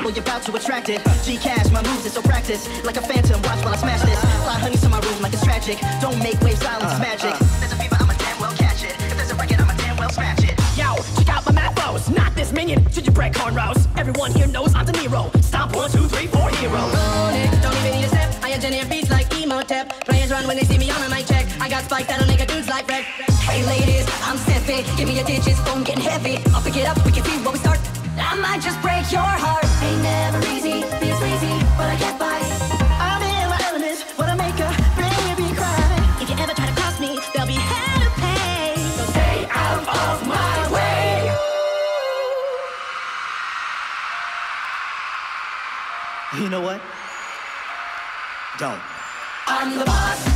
trouble, you're about to attract it. G-Cash, my moves is so practiced. Like a phantom, watch while I smash this. Fly honeys to my room like it's tragic. Don't make waves, silence is magic. If there's a fever, I'ma damn well catch it. If there's a record, I'ma damn well scratch it. Yo, check out my math flows. Not this minion, should you break cornrows? Everyone here knows I'm De Niro. Stop 1, 2, 3, 4 hero. Roll it, don't even need a step. I engineer beats like Emotep. Players run when they see me on a mic check. I got spikes that'll make a dudes like Red. Hey ladies, I'm Steffi. Give me your digits, phone getting heavy. I'll pick it up, we can see where we start. I might just break your heart. Ain't never easy, feels lazy, but I get by. I'm in my element, what I make a baby cry. If you ever try to cross me, there'll be hell to pay. So stay out of my way. You know what? Don't. I'm the boss.